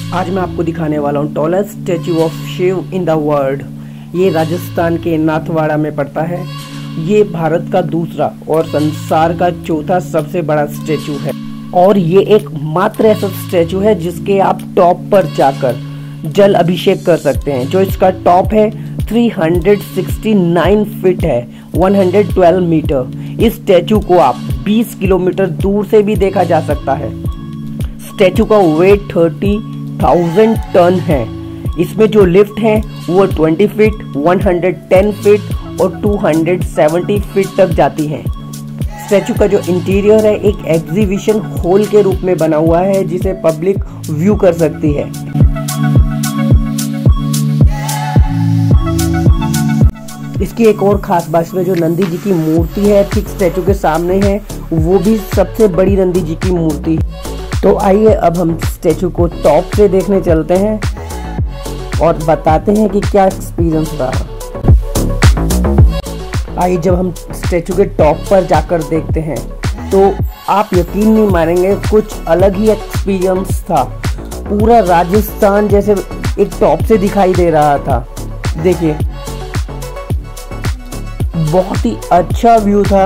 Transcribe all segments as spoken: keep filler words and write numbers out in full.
आज मैं आपको दिखाने वाला हूँ tallest statue of Shiv in the world. ये राजस्थान के नाथवाड़ा में पड़ता है। ये भारत का दूसरा और संसार का चौथा सबसे बड़ा स्टैचू है और ये एक मात्र ऐसा स्टैचू है जिसके आप टॉप पर जाकर जल अभिषेक कर सकते हैं। जो इसका टॉप है तीन सौ उनहत्तर फीट है, एक सौ बारह मीटर। इस स्टैचू को आप बीस किलोमीटर दूर से भी देखा जा सकता है। स्टैचू का वेट तीस हज़ार टन है। इसमें जो लिफ्ट है वो बीस फीट, एक सौ दस फीट और दो सौ सत्तर फीट तक जाती है। स्टैचू का जो इंटीरियर है एक एग्जीबिशन हॉल के रूप में बना हुआ है जिसे पब्लिक व्यू कर सकती है। इसकी एक और खास बात में जो नंदी जी की मूर्ति है ठीक स्टैचू के सामने है, वो भी सबसे बड़ी नंदी जी की मूर्ति। तो आइए अब हम स्टैचू को टॉप से देखने चलते हैं और बताते हैं कि क्या एक्सपीरियंस रहा। आइए जब हम स्टैचू के टॉप पर जाकर देखते हैं तो आप यकीन नहीं मानेंगे, कुछ अलग ही एक्सपीरियंस था। पूरा राजस्थान जैसे एक टॉप से दिखाई दे रहा था। देखिए बहुत ही अच्छा व्यू था।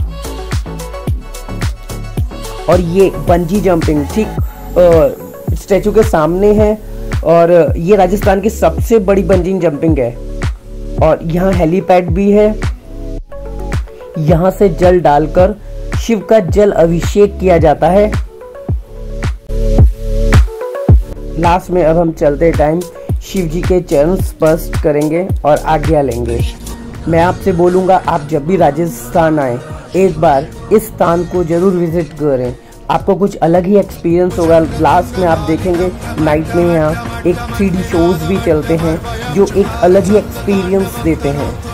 और ये बंजी जंपिंग ठीक स्टैचू के सामने है और ये राजस्थान की सबसे बड़ी बंजी जंपिंग है। और यहाँ हेलीपैड भी है। यहाँ से जल डालकर शिव का जल अभिषेक किया जाता है। लास्ट में अब हम चलते टाइम शिव जी के चरण स्पर्श करेंगे और आज्ञा लेंगे। मैं आपसे बोलूँगा आप जब भी राजस्थान आए एक बार इस स्थान को जरूर विजिट करें। आपको कुछ अलग ही एक्सपीरियंस होगा। लास्ट में आप देखेंगे नाइट में यहाँ एक थ्री डी शोज भी चलते हैं जो एक अलग ही एक्सपीरियंस देते हैं।